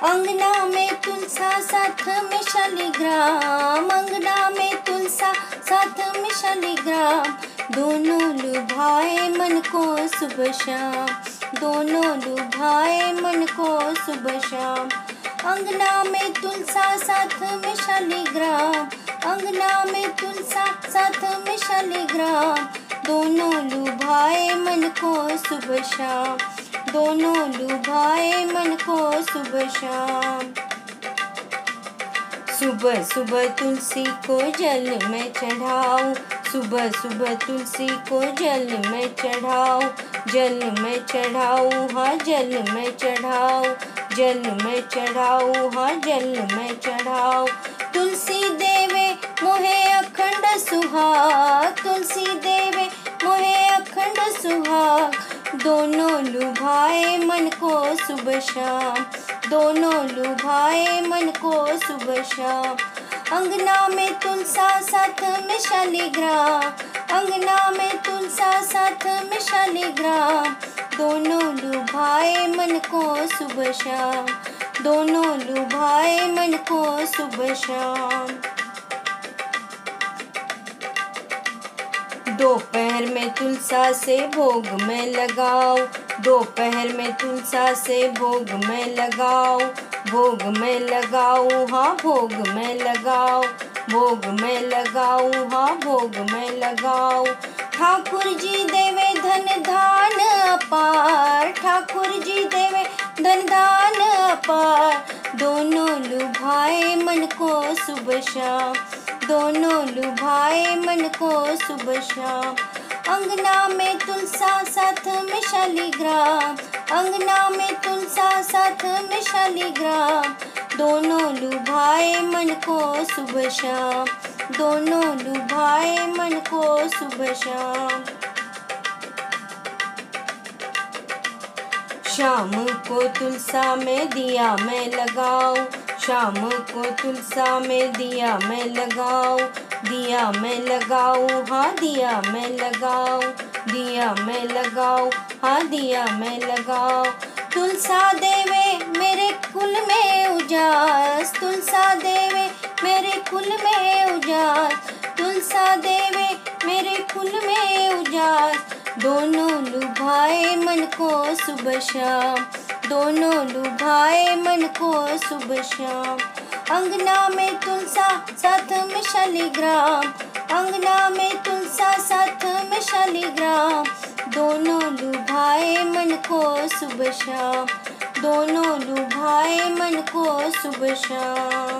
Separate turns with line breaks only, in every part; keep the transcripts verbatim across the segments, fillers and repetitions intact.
अंगना में तुलसा साथ में शालिग्राम, अंगना में तुलसा साथ में शालिग्राम, दोनों लुभाए मन को सुबह शाम, दोनों लुभाए मन को सुबह शाम। अंगना में तुलसा साथ में शालिग्राम, अंगना में तुलसा साथ में शालिग्राम, दोनों लुभाए मन को सुबह शाम, दोनों लुभाए मन को सुबह शाम। सुबह सुबह तुलसी को जल में चढ़ाओ, सुबह सुबह तुलसी को जल में चढ़ाओ, जल में चढ़ाओ हाँ जल में चढ़ाओ, जल में चढ़ाओ हाँ जल में चढ़ाओ। तुलसी देवे मोहे अखंड सुहाग, तुलसी देवे मोहे अखंड सुहाग, दोनों लुभाए मन को सुबह शाम, दोनों लुभाए मन को सुबह शाम। अंगना में तुलसा साथ में शालिग्राम, अंगना में तुलसा साथ में शालिग्राम, दोनों लुभाए मन को सुबह शाम, दोनों लुभाए मन को सुबह शाम। दोपहर में तुलसा से भोग में लगाओ, दोपहर में तुलसा से भोग में लगाओ, भोग में लगाओ हाँ भोग में लगाओ, भोग में लगाओ हाँ भोग में लगाओ। ठाकुर जी देवे धन धान अपार, ठाकुर जी देवे धन धान अपार, दोनों लुभाए मन को सुबह शाम, दोनों लुभाए मन को सुबह शाम। अंगना में तुलसा साथ में शालिग्राम, अंगना में तुलसा साथ में शालिग्राम, दोनों लुभाए मन को सुबह शाम, दोनों लुभाए मन को सुबह शाम। शाम को तुलसा में दिया में लगाओ, शाम को तुलसा में दिया में लगाओ, दिया में लगाओ हाँ दिया में लगाओ, दिया में लगाओ हाँ दिया में लगाओ। तुलसा देवे मेरे कुल में उजास, तुलसा देवे मेरे कुल में उजास, तुलसा देवे मेरे कुल में उजास, दोनों लुभाए मन को सुबह शाम, दोनों लुभाए मन को सुबह शाम। अंगना में तुलसा साथ में शालिग्राम, अंगना में तुलसा साथ में शालिग्राम, दोनों लुभाए मन को सुबह शाम, दोनों लुभाए मन को सुबह शाम।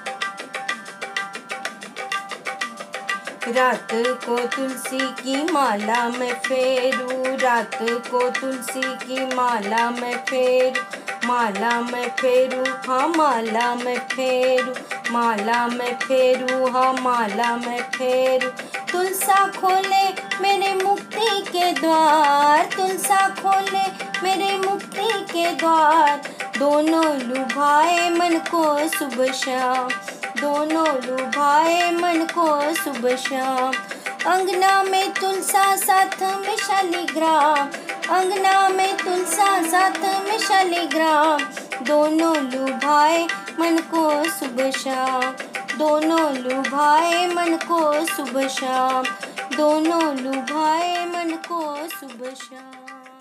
रात को तुलसी की माला में फेरू, रात को तुलसी की माला में फेरू, माला में फेरू हाँ माला में फेरू, माला में फेरू हाँ माला में फेरू। तुलसा खोले मेरे मुक्ति के द्वार, तुलसा खोले मेरे मुक्ति के द्वार, दोनों लुभाए मन को सुबह शाम, दोनों लुभाए मन को सुबह शाम। अंगना में तुलसा साथ में शालिग्राम, अंगना में तुलसा साथ में शालिग्राम, दोनों लुभाए मन को सुबह शाम, दोनों लुभाए मन को सुबह शाम, दोनों लुभाए मन को सुबह शाम।